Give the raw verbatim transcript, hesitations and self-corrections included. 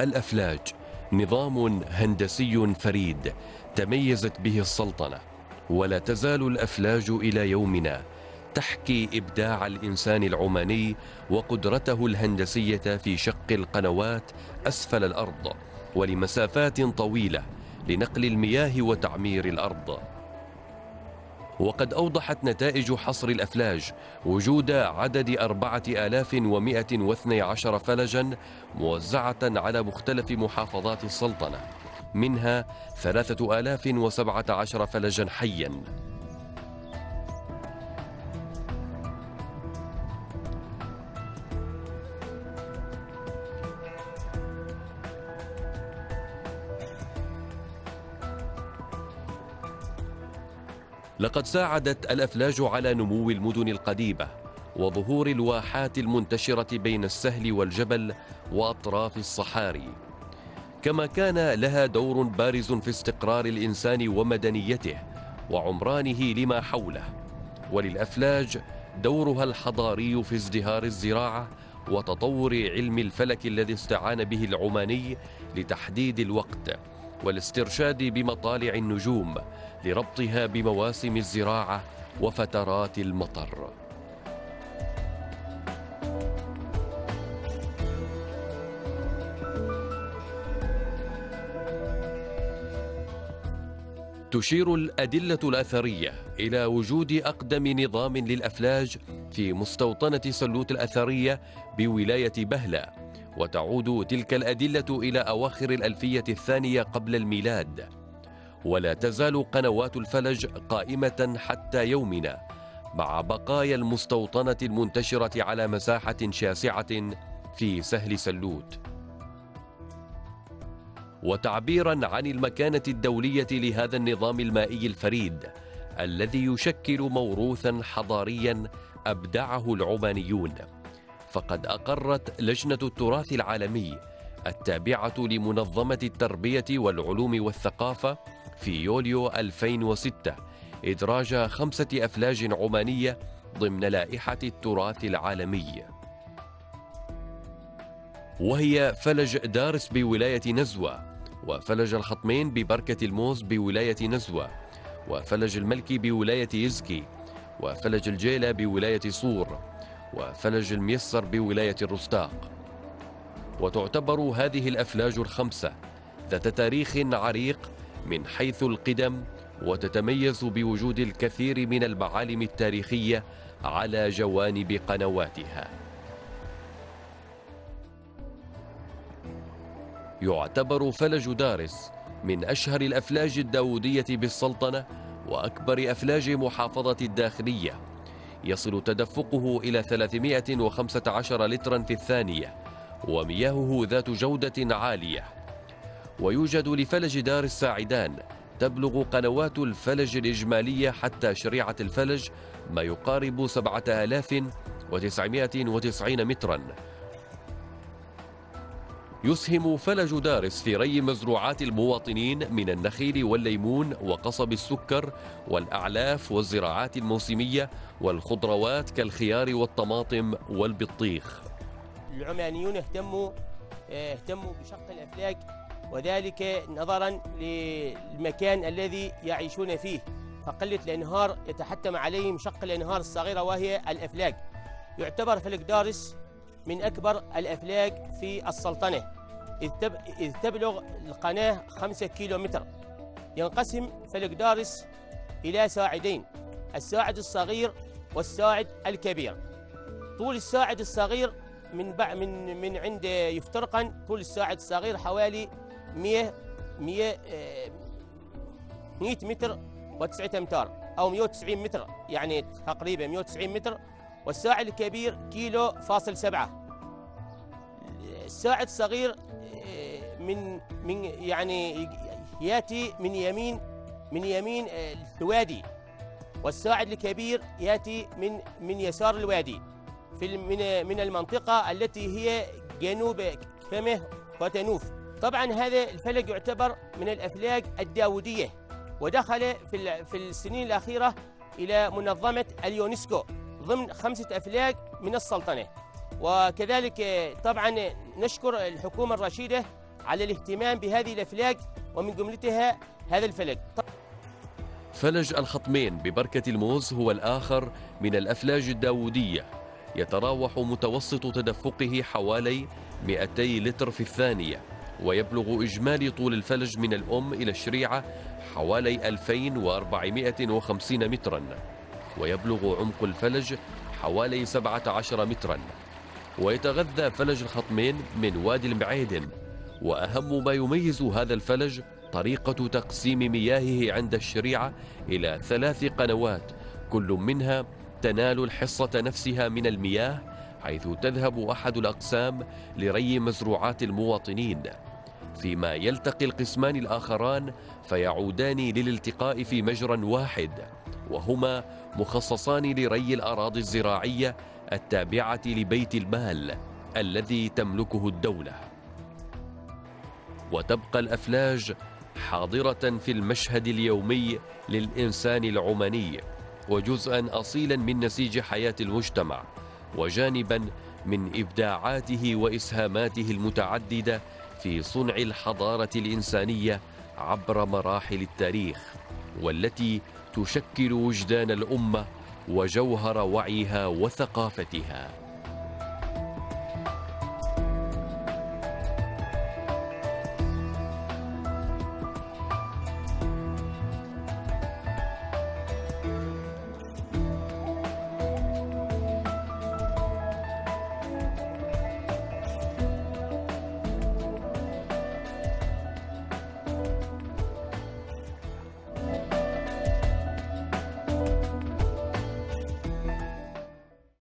الأفلاج نظام هندسي فريد تميزت به السلطنة، ولا تزال الأفلاج إلى يومنا تحكي إبداع الإنسان العماني وقدرته الهندسية في شق القنوات أسفل الأرض ولمسافات طويلة لنقل المياه وتعمير الأرض. وقد أوضحت نتائج حصر الأفلاج وجود عدد أربعة آلاف ومئة واثني عشر فلجا موزعة على مختلف محافظات السلطنة، منها ثلاثة آلاف وسبعة عشر فلجا حيا. لقد ساعدت الأفلاج على نمو المدن القديمة وظهور الواحات المنتشرة بين السهل والجبل وأطراف الصحاري، كما كان لها دور بارز في استقرار الإنسان ومدنيته وعمرانه لما حوله. وللأفلاج دورها الحضاري في ازدهار الزراعة وتطور علم الفلك الذي استعان به العماني لتحديد الوقت والاسترشاد بمطالع النجوم لربطها بمواسم الزراعة وفترات المطر. تشير الأدلة الأثرية إلى وجود أقدم نظام للأفلاج في مستوطنة سلوت الأثرية بولاية بهلة، وتعود تلك الأدلة إلى أواخر الألفية الثانية قبل الميلاد. ولا تزال قنوات الفلج قائمة حتى يومنا مع بقايا المستوطنة المنتشرة على مساحة شاسعة في سهل سلوت. وتعبيرا عن المكانة الدولية لهذا النظام المائي الفريد الذي يشكل موروثا حضاريا أبدعه العمانيون، فقد أقرت لجنة التراث العالمي التابعة لمنظمة التربية والعلوم والثقافة في يوليو ألفين وستة إدراج خمسة أفلاج عمانية ضمن لائحة التراث العالمي، وهي فلج دارس بولاية نزوة، وفلج الخطمين ببركة الموز بولاية نزوة، وفلج الملكي بولاية يزكي، وفلج الجيلة بولاية صور، وفلج الميسر بولاية الرستاق. وتعتبر هذه الأفلاج الخمسة ذات تاريخ عريق من حيث القدم، وتتميز بوجود الكثير من المعالم التاريخية على جوانب قنواتها. يعتبر فلج دارس من أشهر الأفلاج الداودية بالسلطنة وأكبر أفلاج محافظة الداخلية، يصل تدفقه إلى ثلاثمئة وخمسة عشر لترا في الثانية، ومياهه ذات جودة عالية. ويوجد لفلج دار الساعدان تبلغ قنوات الفلج الإجمالية حتى شريعة الفلج ما يقارب سبعة آلاف وتسعمئة وتسعين مترا. يسهم فلج دارس في ري مزروعات المواطنين من النخيل والليمون وقصب السكر والأعلاف والزراعات الموسمية والخضروات كالخيار والطماطم والبطيخ. العمانيون اهتموا اهتموا بشق الأفلاج، وذلك نظرا للمكان الذي يعيشون فيه، فقلة الأنهار يتحتم عليهم شق الأنهار الصغيرة وهي الأفلاج. يعتبر فلج دارس من أكبر الأفلاج في السلطنة، إذ تبلغ القناة خمسة كيلو متر. ينقسم فلج دارس إلى ساعدين، الساعد الصغير والساعد الكبير. طول الساعد الصغير من من من عند يفترقا، طول الساعد الصغير حوالي مئة متر وتسعة أمتار أو مئة وتسعين متر، يعني تقريبا مئة وتسعين متر. والساعد الكبير كيلو فاصل سبعة. الساعد الصغير من من يعني ياتي من يمين من يمين الوادي، والساعد الكبير ياتي من من يسار الوادي في من من المنطقة التي هي جنوب كمه وتنوف. طبعا هذا الفلج يعتبر من الأفلاج الداودية، ودخل في في السنين الأخيرة إلى منظمة اليونسكو ضمن خمسة أفلاج من السلطنة. وكذلك طبعا نشكر الحكومة الرشيدة على الاهتمام بهذه الأفلاك، ومن جملتها هذا الفلك. فلج الخطمين ببركة الموز هو الآخر من الأفلاج الداوودية، يتراوح متوسط تدفقه حوالي مئتي لتر في الثانية، ويبلغ إجمالي طول الفلج من الأم إلى الشريعة حوالي ألفين وأربعمئة وخمسين مترا، ويبلغ عمق الفلج حوالي سبعة عشر مترا. ويتغذى فلج الخطمين من وادي المعيدن، وأهم ما يميز هذا الفلج طريقة تقسيم مياهه عند الشريعة إلى ثلاث قنوات، كل منها تنال الحصة نفسها من المياه، حيث تذهب أحد الأقسام لري مزروعات المواطنين، فيما يلتقي القسمان الآخران فيعودان للالتقاء في مجرى واحد، وهما مخصصان لري الأراضي الزراعية التابعة لبيت المال الذي تملكه الدولة. وتبقى الأفلاج حاضرة في المشهد اليومي للإنسان العماني، وجزءا أصيلا من نسيج حياة المجتمع، وجانبا من إبداعاته وإسهاماته المتعددة في صنع الحضارة الإنسانية عبر مراحل التاريخ، والتي تشكل وجدان الأمة وجوهر وعيها وثقافتها.